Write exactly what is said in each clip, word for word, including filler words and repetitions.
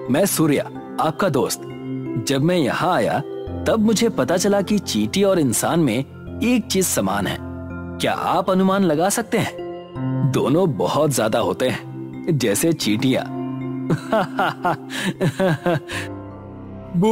मैं सूर्या, आपका दोस्त। जब मैं यहाँ आया तब मुझे पता चला कि चींटी और इंसान में एक चीज समान है। क्या आप अनुमान लगा सकते हैं? दोनों बहुत ज्यादा होते हैं, जैसे चींटियां। बू!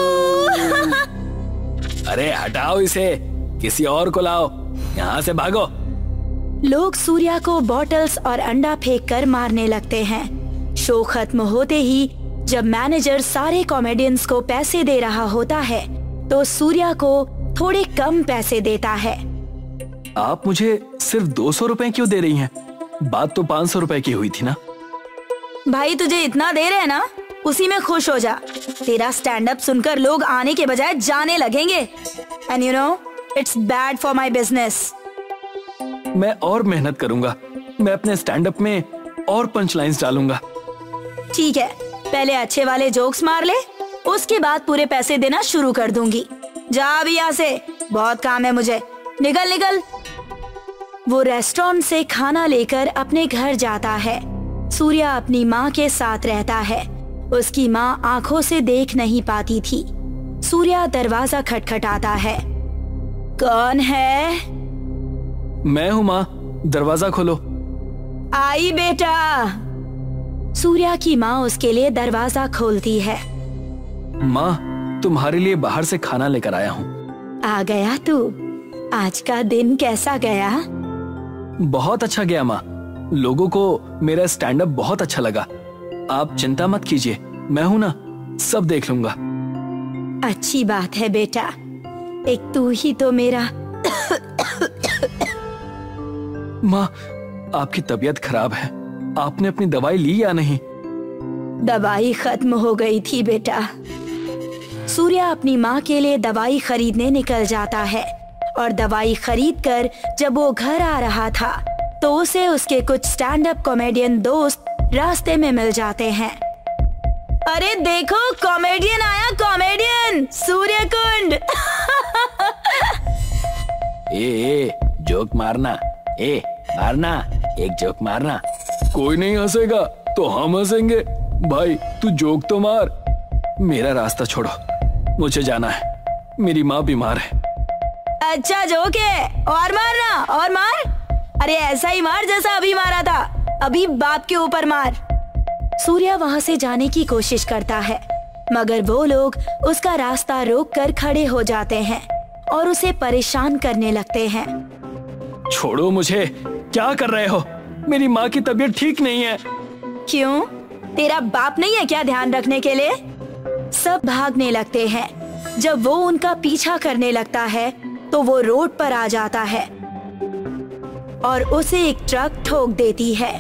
अरे हटाओ इसे, किसी और को लाओ, यहाँ से भागो। लोग सूर्या को बॉटल्स और अंडा फेंक कर मारने लगते हैं। शो खत्म होते ही जब मैनेजर सारे कॉमेडियंस को पैसे दे रहा होता है तो सूर्या को थोड़े कम पैसे देता है। आप मुझे सिर्फ दो सौ रुपए क्यों दे रही हैं? बात तो पाँच सौ रुपए की हुई थी ना। भाई तुझे इतना दे रहे हैं ना, उसी में खुश हो जा। तेरा स्टैंड अप सुनकर लोग आने के बजाय जाने लगेंगे। And you know it's bad for my business. मैं और मेहनत करूंगा। मैं अपने स्टैंड अप में और पंच लाइन्स डालूंगा। ठीक है, पहले अच्छे वाले जोक्स मार ले, उसके बाद पूरे पैसे देना शुरू कर दूंगी। जा अभी यहाँ से, बहुत काम है मुझे। निकल निकल। वो रेस्टोरेंट से खाना लेकर अपने घर जाता है। सूर्या अपनी माँ के साथ रहता है। उसकी माँ आंखों से देख नहीं पाती थी। सूर्या दरवाजा खटखटाता है। कौन है? मैं हूँ माँ, दरवाजा खोलो। आई बेटा। सूर्या की माँ उसके लिए दरवाजा खोलती है। माँ, तुम्हारे लिए बाहर से खाना लेकर आया हूँ। आ गया तू? आज का दिन कैसा गया? बहुत अच्छा गया माँ। लोगों को मेरा स्टैंड अप बहुत अच्छा लगा। आप चिंता मत कीजिए, मैं हूँ ना, सब देख लूंगा। अच्छी बात है बेटा, एक तू ही तो मेरा। माँ, आपकी तबीयत खराब है, आपने अपनी दवाई ली या नहीं? दवाई खत्म हो गई थी बेटा। सूर्या अपनी माँ के लिए दवाई खरीदने निकल जाता है और दवाई खरीदकर जब वो घर आ रहा था तो उसे उसके कुछ स्टैंड अप कॉमेडियन दोस्त रास्ते में मिल जाते हैं। अरे देखो, कॉमेडियन आया, कॉमेडियन सूर्यकुंड। ए, ए, जोक मारना, ए मारना, एक जोक मारना। कोई नहीं हंसेगा तो हम हंसेंगे। भाई तू जोक तो मार। मेरा रास्ता छोड़ो, मुझे जाना है, मेरी माँ बीमार है। अच्छा जोक है, और मारना, और मार। अरे ऐसा ही मार जैसा अभी मारा था, अभी बाप के ऊपर मार। सूर्या वहाँ से जाने की कोशिश करता है मगर वो लोग उसका रास्ता रोक कर खड़े हो जाते हैं और उसे परेशान करने लगते हैं। छोड़ो मुझे, क्या कर रहे हो? मेरी माँ की तबीयत ठीक नहीं है। क्यों? तेरा बाप नहीं है क्या ध्यान रखने के लिए? सब भागने लगते हैं। जब वो उनका पीछा करने लगता है तो वो रोड पर आ जाता है और उसे एक ट्रक ठोक देती है।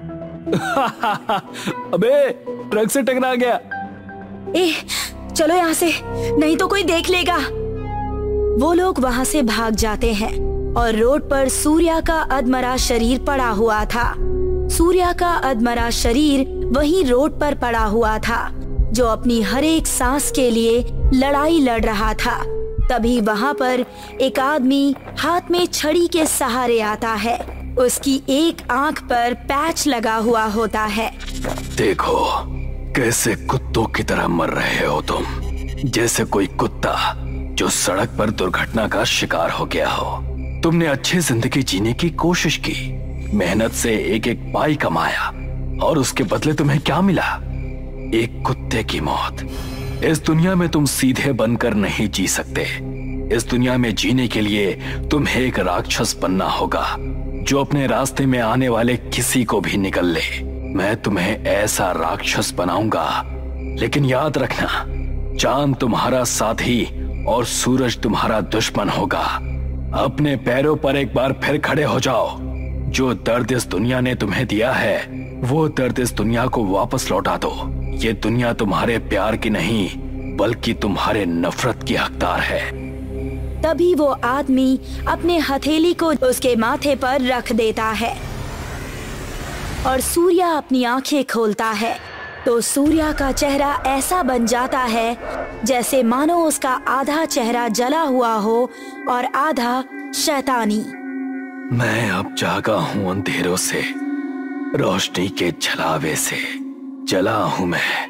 अबे ट्रक से टकरा गया। ए, चलो यहाँ से, नहीं तो कोई देख लेगा। वो लोग वहाँ से भाग जाते हैं और रोड पर सूर्या का अधमरा शरीर पड़ा हुआ था। सूर्या का अधमरा शरीर वहीं रोड पर पड़ा हुआ था जो अपनी हर एक सांस के लिए लड़ाई लड़ रहा था। तभी वहाँ पर एक आदमी हाथ में छड़ी के सहारे आता है। उसकी एक आंख पर पैच लगा हुआ होता है। देखो कैसे कुत्तों की तरह मर रहे हो तुम, जैसे कोई कुत्ता जो सड़क पर दुर्घटना का शिकार हो गया हो। तुमने अच्छी जिंदगी जीने की कोशिश की, मेहनत से एक एक पाई कमाया और उसके बदले तुम्हें क्या मिला? एक कुत्ते की मौत। इस दुनिया में तुम सीधे बनकर नहीं जी सकते। इस दुनिया में जीने के लिए तुम्हें एक राक्षस बनना होगा जो अपने रास्ते में आने वाले किसी को भी निगल ले। मैं तुम्हें ऐसा राक्षस बनाऊंगा, लेकिन याद रखना, चांद तुम्हारा साथी और सूरज तुम्हारा दुश्मन होगा। अपने पैरों पर एक बार फिर खड़े हो जाओ। जो दर्द इस दुनिया ने तुम्हें दिया है वो दर्द इस दुनिया को वापस लौटा दो। ये दुनिया तुम्हारे प्यार की नहीं बल्कि तुम्हारे नफरत की हकदार है। तभी वो आदमी अपने हथेली को उसके माथे पर रख देता है और सूर्या अपनी आंखें खोलता है तो सूर्या का चेहरा ऐसा बन जाता है जैसे मानो उसका आधा चेहरा जला हुआ हो और आधा शैतानी। मैं अब जागा हूँ अंधेरों से, रोशनी के झलावे से जला हूँ मैं।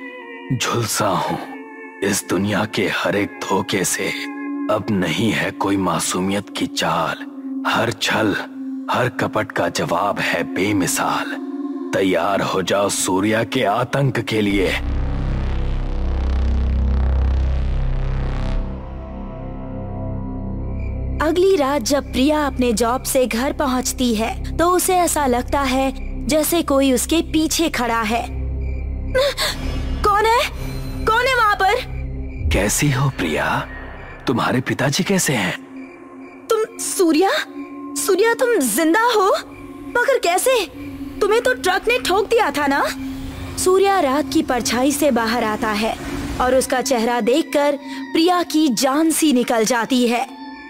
झुलसा हूं इस दुनिया के हर एक धोखे से। अब नहीं है कोई मासूमियत की चाल, हर छल हर कपट का जवाब है बेमिसाल। तैयार हो जाओ सूर्या के आतंक के लिए। अगली रात जब प्रिया अपने जॉब से घर पहुंचती है तो उसे ऐसा लगता है जैसे कोई उसके पीछे खड़ा है। कौन है? कौन है वहाँ पर? कैसी हो प्रिया? तुम्हारे पिताजी कैसे हैं? तुम सूर्या? सूर्या तुम जिंदा हो? मगर कैसे? तुम्हें तो ट्रक ने ठोक दिया था ना? सूर्या रात की परछाई से बाहर आता है और उसका चेहरा देखकर प्रिया की जान सी निकल जाती है।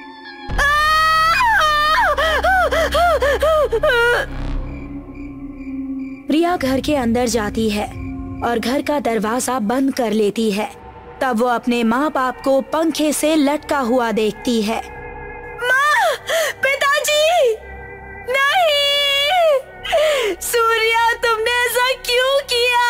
प्रिया घर के अंदर जाती है और घर का दरवाजा बंद कर लेती है। तब वो अपने माँ बाप को पंखे से लटका हुआ देखती है। माँ! पिताजी! नहीं! सूर्या तुमने ऐसा क्यों किया?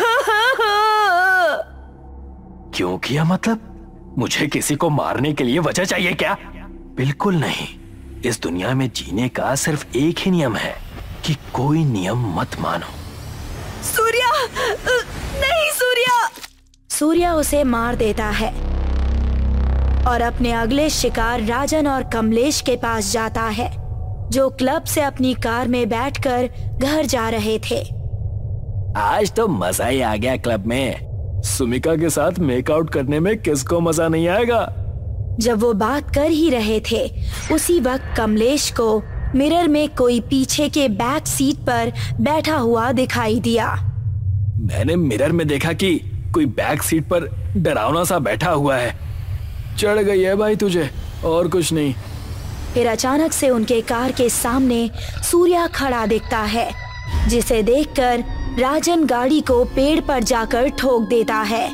क्यों किया मतलब? मुझे किसी को मारने के लिए वजह चाहिए क्या? बिल्कुल नहीं। इस दुनिया में जीने का सिर्फ एक ही नियम है कि कोई नियम मत मानो। सूर्या! नहीं सूर्या! सूर्या उसे मार देता है और अपने अगले शिकार राजन और कमलेश के पास जाता है, जो क्लब से अपनी कार में बैठकर घर जा रहे थे। आज तो मजा ही आ गया क्लब में। सुमिका के साथ मेकआउट करने में किसको मजा नहीं आएगा? जब वो बात कर ही रहे थे उसी वक्त कमलेश को मिरर में कोई पीछे के बैक सीट पर बैठा हुआ दिखाई दिया। मैंने मिरर में देखा कि कोई बैक सीट पर डरावना सा बैठा हुआ है। चढ़ गई है भाई तुझे, और कुछ नहीं। फिर अचानक से उनके कार के सामने सूर्या खड़ा दिखता है, जिसे देखकर राजन गाड़ी को पेड़ पर जाकर ठोक देता है।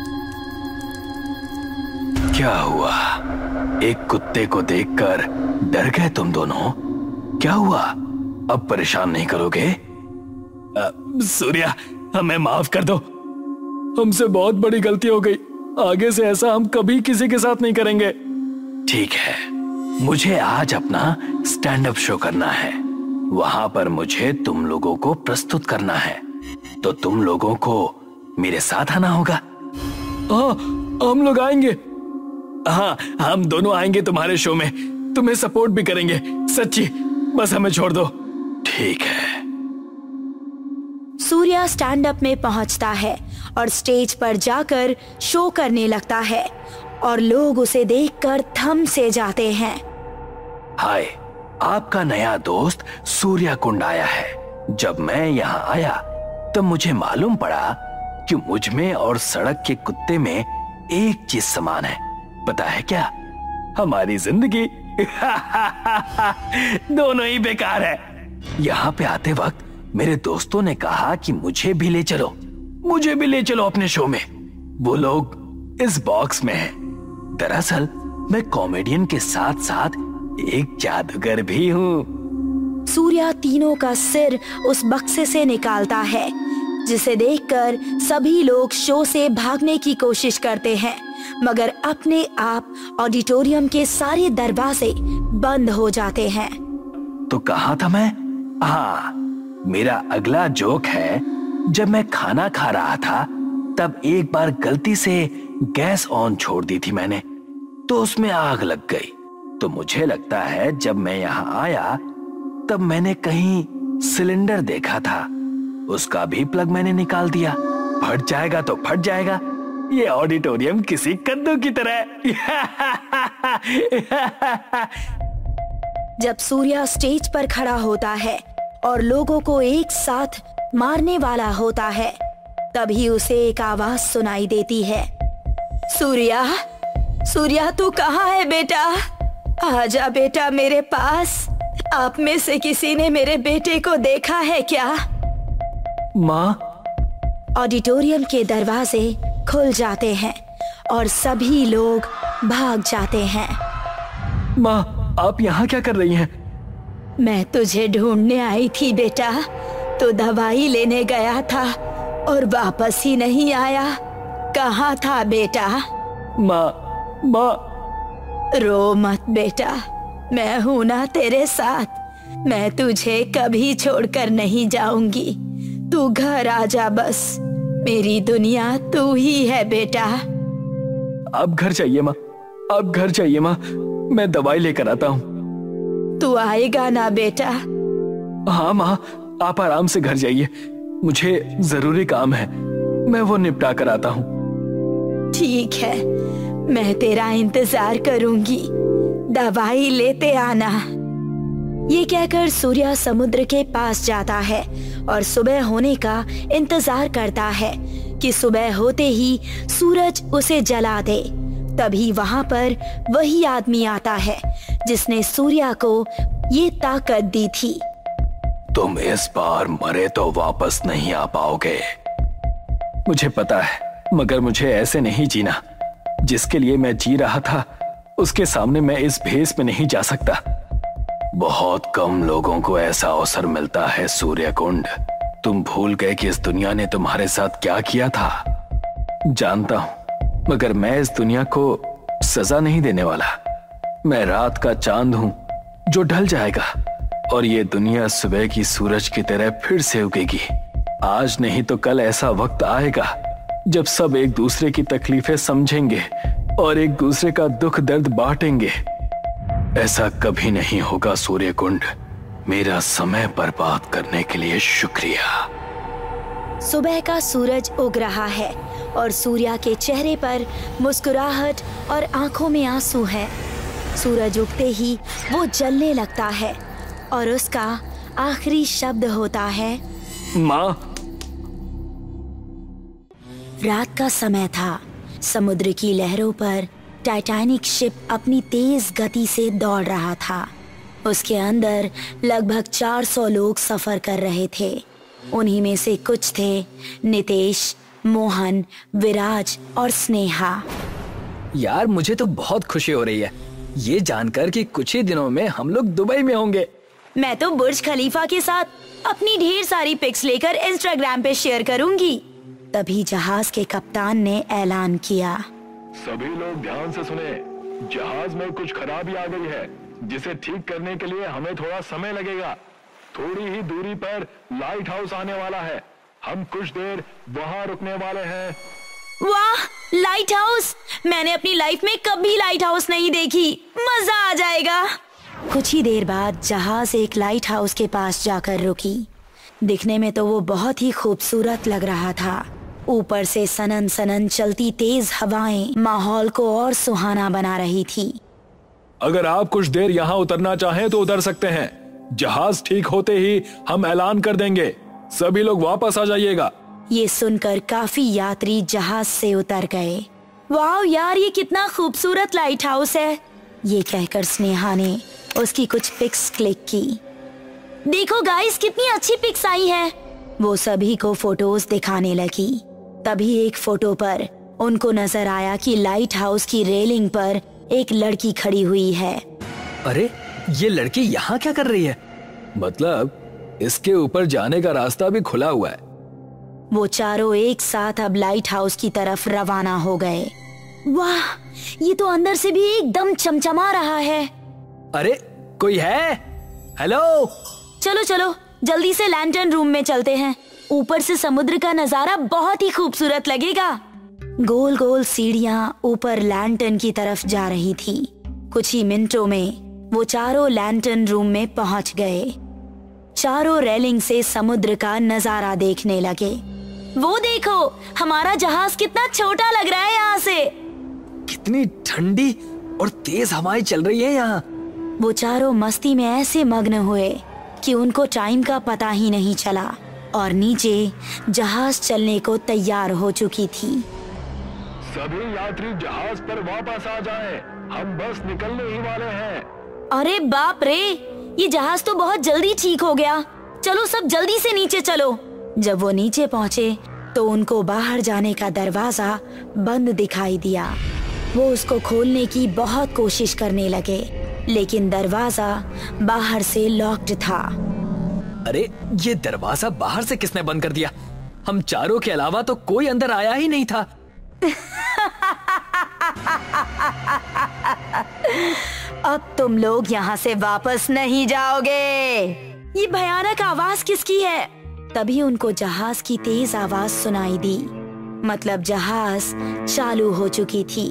क्या हुआ? एक कुत्ते को देखकर डर गए तुम दोनों? क्या हुआ? अब परेशान नहीं करोगे? आ, सूर्या, हमें माफ कर दो। हमसे बहुत बड़ी गलती हो गई। आगे से ऐसा हम कभी किसी के साथ नहीं करेंगे। ठीक है, मुझे आज अपना स्टैंड अप शो करना है। वहां पर मुझे तुम लोगों को प्रस्तुत करना है, तो तुम लोगों को मेरे साथ आना होगा। हाँ, हम लोग आएंगे। हाँ, हम दोनों आएंगे तुम्हारे शो में, तुम्हें सपोर्ट भी करेंगे। सच्ची, बस हमें छोड़ दो। ठीक है। सूर्या स्टैंड अप में पहुंचता है और स्टेज पर जाकर शो करने लगता है और लोग उसे देखकर थम से जाते हैं। हाय, आपका नया दोस्त सूर्या कुंड आया है। जब मैं यहाँ आया तब मुझे मालूम पड़ा कि मुझ में और सड़क के कुत्ते में एक चीज समान है। पता है क्या? हमारी जिंदगी दोनों ही बेकार है। यहाँ पे आते वक्त मेरे दोस्तों ने कहा कि मुझे भी ले चलो, मुझे भी ले चलो अपने शो में। वो लोग इस बॉक्स में हैं। दरअसल मैं कॉमेडियन के साथ साथ एक जादूगर भी हूँ। सूर्या तीनों का सिर उस बक्से से निकालता है, जिसे देखकर सभी लोग शो से भागने की कोशिश करते हैं, मगर अपने आप ऑडिटोरियम के सारे दरवाजे बंद हो जाते हैं। तो कहा था मैं? हाँ, मेरा अगला जोक है, जब मैं खाना खा रहा था तब एक बार गलती से गैस ऑन छोड़ दी थी मैंने, तो उसमें आग लग गई। तो मुझे लगता है जब मैं यहाँ आया तब मैंने कहीं सिलेंडर देखा था, उसका भी प्लग मैंने निकाल दिया। फट जाएगा तो फट जाएगा, ये ऑडिटोरियम किसी कद्दू की तरह। जब सूर्या स्टेज पर खड़ा होता है और लोगों को एक साथ मारने वाला होता है, तभी उसे एक आवाज सुनाई देती है। सूर्या, सूर्या तू कहाँ है बेटा? आजा बेटा मेरे पास। आप में से किसी ने मेरे बेटे को देखा है क्या? माँ। ऑडिटोरियम के दरवाजे खुल जाते हैं और सभी लोग भाग जाते हैं। माँ, आप यहाँ क्या कर रही हैं? मैं तुझे ढूंढने आई थी बेटा। तो दवाई लेने गया था और वापस ही नहीं आया। कहाँ था बेटा? माँ, माँ। रो मत बेटा, मैं हूं ना तेरे साथ। मैं तुझे कभी छोड़कर नहीं जाऊंगी। तू घर आ जा बस। मेरी दुनिया तू ही है बेटा। आप घर चाहिए माँ, आप घर चाहिए माँ। मैं दवाई लेकर आता हूँ। तू आएगा ना बेटा? हाँ माँ, आप आराम से घर जाइए। मुझे जरूरी काम है, मैं वो निपटा कर आता हूँ। ठीक है, मैं तेरा इंतजार करूंगी। दवाई लेते आना। ये कहकर सूर्या समुद्र के पास जाता है और सुबह होने का इंतजार करता है कि सुबह होते ही सूरज उसे जला दे। तभी वहाँ पर वही आदमी आता है जिसने सूर्या को ये ताकत दी थी। तुम इस बार मरे तो वापस नहीं आ पाओगे। मुझे पता है, मगर मुझे ऐसे नहीं जीना। जिसके लिए मैं जी रहा था उसके सामने मैं इस भेस में नहीं जा सकता। बहुत कम लोगों को ऐसा अवसर मिलता है सूर्यकुंड। तुम भूल गए कि इस दुनिया ने तुम्हारे साथ क्या किया था। जानता हूं, मगर मैं इस दुनिया को सजा नहीं देने वाला। मैं रात का चांद हूं जो ढल जाएगा और ये दुनिया सुबह की सूरज की तरह फिर से उगेगी। आज नहीं तो कल ऐसा वक्त आएगा जब सब एक दूसरे की तकलीफें समझेंगे और एक दूसरे का दुख दर्द बांटेंगे। ऐसा कभी नहीं होगा सूर्यकुंड। मेरा समय बर्बाद करने के लिए शुक्रिया। सुबह का सूरज उग रहा है और सूर्या के चेहरे पर मुस्कुराहट और आंखों में आंसू है। सूरज उगते ही वो जलने लगता है और उसका आखिरी शब्द होता है, माँ। रात का समय था। समुद्र की लहरों पर टाइटैनिक शिप अपनी तेज गति से दौड़ रहा था। उसके अंदर लगभग चार सौ लोग सफर कर रहे थे। उन्हीं में से कुछ थे नितेश, मोहन, विराज और स्नेहा। यार मुझे तो बहुत खुशी हो रही है ये जानकर कि कुछ ही दिनों में हम लोग दुबई में होंगे। मैं तो बुर्ज खलीफा के साथ अपनी ढेर सारी पिक्स लेकर इंस्टाग्राम पे शेयर करूंगी। तभी जहाज के कप्तान ने ऐलान किया, सभी लोग ध्यान से सुने। जहाज में कुछ खराबी आ गई है जिसे ठीक करने के लिए हमें थोड़ा समय लगेगा। थोड़ी ही दूरी पर लाइट हाउस आने वाला है। हम कुछ देर वहाँ रुकने वाले हैं। वाह, लाइट हाउस! मैंने अपनी लाइफ में कभी लाइट हाउस नहीं देखी। मजा आ जाएगा। कुछ ही देर बाद जहाज एक लाइट हाउस के पास जाकर रुकी। दिखने में तो वो बहुत ही खूबसूरत लग रहा था। ऊपर से सनन सनन चलती तेज हवाएं माहौल को और सुहाना बना रही थी। अगर आप कुछ देर यहाँ उतरना चाहें तो उतर सकते हैं। जहाज ठीक होते ही हम ऐलान कर देंगे। सभी लोग वापस आ जाइएगा। ये सुनकर काफी यात्री जहाज से उतर गए। वाह यार, ये कितना खूबसूरत लाइट हाउस है। ये कहकर स्नेहा ने उसकी कुछ पिक्स क्लिक की। देखो गाइस, कितनी अच्छी पिक्स आई हैं। वो सभी को फोटोज दिखाने लगी। तभी एक फोटो पर उनको नजर आया कि लाइट हाउस की रेलिंग पर एक लड़की खड़ी हुई है। अरे ये लड़की यहाँ क्या कर रही है? मतलब इसके ऊपर जाने का रास्ता भी खुला हुआ है। वो चारों एक साथ अब लाइट हाउस की तरफ रवाना हो गए। वाह, ये तो अंदर से भी एकदम चमचमा रहा है। अरे कोई है? हेलो। चलो चलो जल्दी से लैंटर्न रूम में चलते हैं। ऊपर से समुद्र का नजारा बहुत ही खूबसूरत लगेगा। गोल गोल सीढ़ियां ऊपर लैंटर्न की तरफ जा रही थी। कुछ ही मिनटों में वो चारों लैंटर्न रूम में पहुंच गए। चारों रेलिंग से समुद्र का नजारा देखने लगे। वो देखो, हमारा जहाज कितना छोटा लग रहा है यहाँ से। कितनी ठंडी और तेज हवाएं चल रही है यहाँ। वो चारों मस्ती में ऐसे मग्न हुए कि उनको टाइम का पता ही नहीं चला और नीचे जहाज चलने को तैयार हो चुकी थी। सभी यात्री जहाज पर वापस आ जाएं। हम बस निकलने ही वाले हैं। अरे बाप रे, ये जहाज तो बहुत जल्दी ठीक हो गया। चलो सब जल्दी से नीचे चलो। जब वो नीचे पहुँचे तो उनको बाहर जाने का दरवाजा बंद दिखाई दिया। वो उसको खोलने की बहुत कोशिश करने लगे, लेकिन दरवाजा बाहर से लॉक्ड था। अरे ये दरवाजा बाहर से किसने बंद कर दिया? हम चारों के अलावा तो कोई अंदर आया ही नहीं था। अब तुम लोग यहाँ से वापस नहीं जाओगे। ये भयानक आवाज किसकी है? तभी उनको जहाज की तेज आवाज सुनाई दी। मतलब जहाज चालू हो चुकी थी।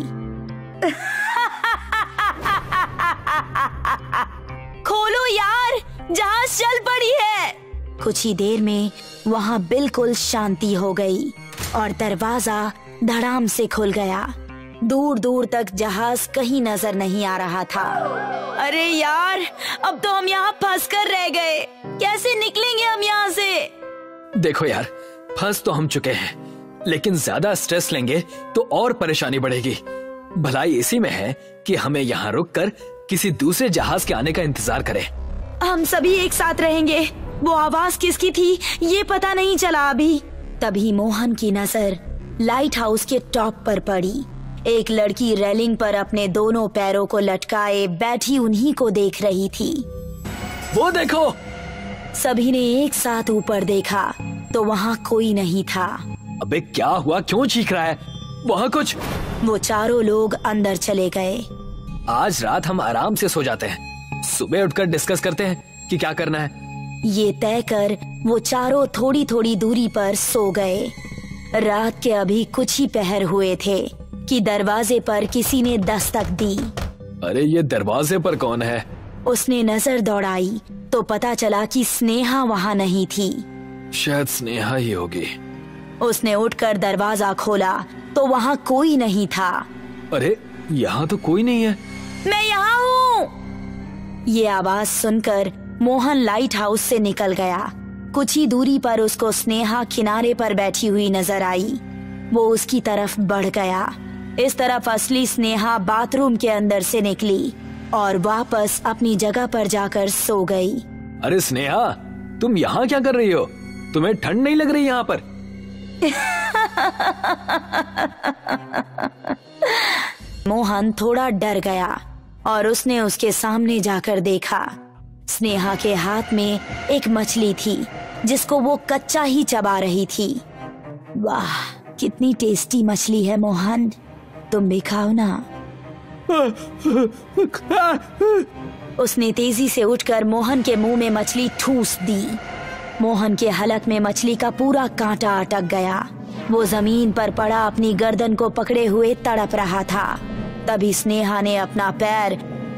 खोलो यार, जहाज चल पड़ी है। कुछ ही देर में वहाँ बिल्कुल शांति हो गई और दरवाजा धड़ाम से खुल गया। दूर दूर तक जहाज कहीं नजर नहीं आ रहा था। अरे यार, अब तो हम यहाँ फंस कर रह गए। कैसे निकलेंगे हम यहाँ से? देखो यार, फंस तो हम चुके हैं, लेकिन ज्यादा स्ट्रेस लेंगे तो और परेशानी बढ़ेगी। भलाई इसी में है कि हमें यहाँ रुककर किसी दूसरे जहाज के आने का इंतजार करें। हम सभी एक साथ रहेंगे। वो आवाज किसकी थी ये पता नहीं चला अभी। तभी मोहन की नजर लाइट हाउस के टॉप पर पड़ी। एक लड़की रेलिंग पर अपने दोनों पैरों को लटकाए बैठी उन्हीं को देख रही थी। वो देखो! सभी ने एक साथ ऊपर देखा तो वहाँ कोई नहीं था। अबे क्या हुआ? क्यों चीख रहा है? वहाँ कुछ। वो चारों लोग अंदर चले गए। आज रात हम आराम से सो जाते हैं, सुबह उठकर डिस्कस करते हैं कि क्या करना है। ये तय कर वो चारों थोड़ी थोड़ी दूरी पर सो गए। रात के अभी कुछ ही पहर हुए थे कि दरवाजे पर किसी ने दस्तक दी। अरे ये दरवाजे पर कौन है? उसने नजर दौड़ाई तो पता चला कि स्नेहा वहाँ नहीं थी। शायद स्नेहा ही होगी। उसने उठकर दरवाजा खोला तो वहाँ कोई नहीं था। अरे यहाँ तो कोई नहीं है। मैं यहाँ हूँ। ये आवाज सुनकर मोहन लाइट हाउस से निकल गया। कुछ ही दूरी पर उसको स्नेहा किनारे पर बैठी हुई नजर आई। वो उसकी तरफ बढ़ गया। इस तरफ असली स्नेहा बाथरूम के अंदर से निकली और वापस अपनी जगह पर जाकर सो गई। अरे स्नेहा, तुम यहाँ क्या कर रही हो? तुम्हें ठंड नहीं लग रही यहाँ पर? मोहन थोड़ा डर गया और उसने उसके सामने जाकर देखा। स्नेहा के हाथ में एक मछली थी जिसको वो कच्चा ही चबा रही थी। वाह, कितनी टेस्टी मछली है मोहन, तुम भी खाओ ना। उसने तेजी से उठकर मोहन के मुंह में मछली ठूस दी। मोहन के हलक में मछली का पूरा कांटा अटक गया। वो जमीन पर पड़ा अपनी गर्दन को पकड़े हुए तड़प रहा था। तभी स्नेहा ने अपना पैर।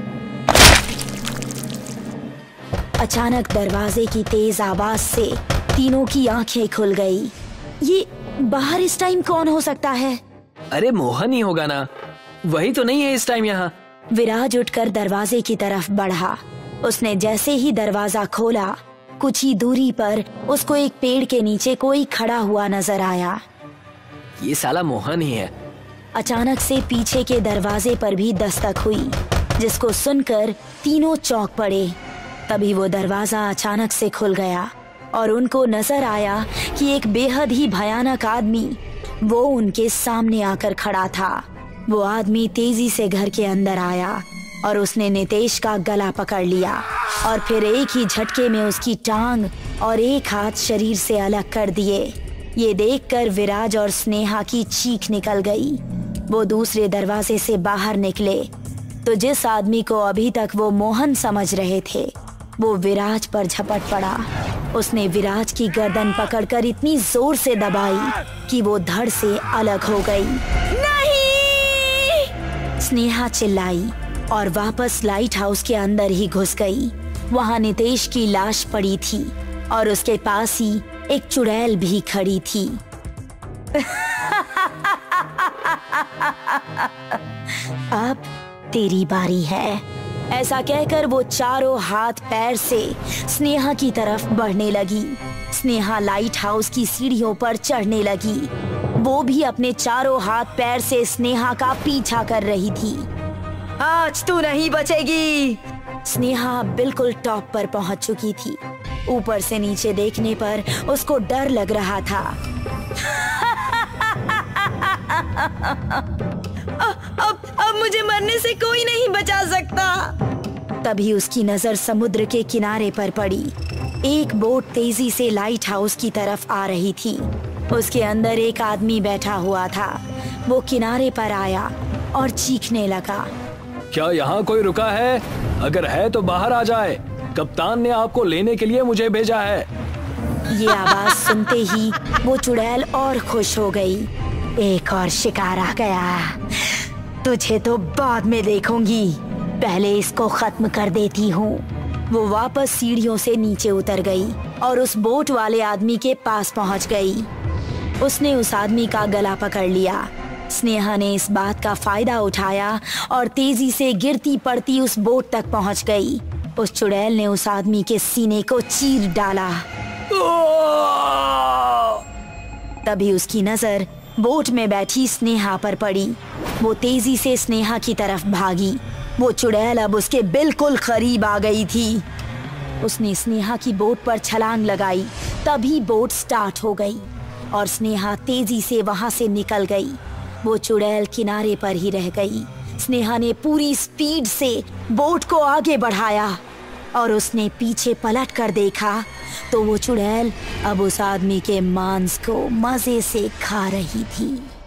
अचानक दरवाजे की तेज आवाज से तीनों की आंखें खुल गई। ये बाहर इस टाइम कौन हो सकता है? अरे मोहन ही होगा ना, वही तो नहीं है इस टाइम यहाँ। विराज उठकर दरवाजे की तरफ बढ़ा। उसने जैसे ही दरवाजा खोला, कुछ ही दूरी पर उसको एक पेड़ के नीचे कोई खड़ा हुआ नजर आया। ये साला मोहन ही है। अचानक से पीछे के दरवाजे पर भी दस्तक हुई, जिसको सुनकर तीनों चौंक पड़े। तभी वो दरवाजा अचानक से खुल गया और उनको नजर आया कि एक बेहद ही भयानक आदमी वो उनके सामने आकर खड़ा था। वो आदमी तेजी से घर के अंदर आया और उसने नितेश का गला पकड़ लिया और फिर एक ही झटके में उसकी टांग और एक हाथ शरीर से अलग कर दिए। ये देखकर विराज और स्नेहा की चीख निकल गई। वो दूसरे दरवाजे से बाहर निकले तो जिस आदमी को अभी तक वो मोहन समझ रहे थे, वो विराज पर झपट पड़ा। उसने विराज की गर्दन पकड़कर इतनी जोर से दबाई कि वो धड़ से अलग हो गई। नहीं! स्नेहा चिल्लाई और वापस लाइट हाउस के अंदर ही घुस गई। वहाँ नितेश की लाश पड़ी थी और उसके पास ही एक चुड़ैल भी खड़ी थी। अब तेरी बारी है, ऐसा कहकर वो चारों हाथ पैर से स्नेहा की तरफ बढ़ने लगी। स्नेहा लाइट हाउस की सीढ़ियों पर चढ़ने लगी। वो भी अपने चारों हाथ पैर से स्नेहा का पीछा कर रही थी। आज तू नहीं बचेगी। स्नेहा बिल्कुल टॉप पर पहुंच चुकी थी। ऊपर से नीचे देखने पर उसको डर लग रहा था। अब अब मुझे मरने से कोई नहीं बचा सकता। तभी उसकी नजर समुद्र के किनारे पर पड़ी। एक बोट तेजी से लाइट हाउस की तरफ आ रही थी। उसके अंदर एक आदमी बैठा हुआ था। वो किनारे पर आया और चीखने लगा, क्या यहाँ कोई रुका है? अगर है तो बाहर आ जाए। कप्तान ने आपको लेने के लिए मुझे भेजा है। ये आवाज सुनते ही वो चुड़ैल और खुश हो गई। एक और शिकार आ गया, तुझे तो बाद में देखूंगी, पहले इसको खत्म कर देती हूँ। वो वापस सीढ़ियों से नीचे उतर गई और उस बोट वाले आदमी के पास पहुँच गई। उसने उस आदमी का गला पकड़ लिया। स्नेहा ने इस बात का फायदा उठाया और तेजी से गिरती पड़ती उस बोट तक पहुँच गई। उस चुड़ैल ने उस आदमी के सीने को चीर डाला। तभी उसकी नजर बोट में बैठी स्नेहा पर पड़ी। वो तेजी से स्नेहा की तरफ भागी। वो चुड़ैल अब उसके बिल्कुल करीब आ गई थी। उसने स्नेहा की बोट पर छलांग लगाई। तभी बोट स्टार्ट हो गई और स्नेहा तेजी से वहां से निकल गई। वो चुड़ैल किनारे पर ही रह गई। स्नेहा ने पूरी स्पीड से बोट को आगे बढ़ाया और उसने पीछे पलट कर देखा तो वो चुड़ैल अब उस आदमी के मांस को मजे से खा रही थी।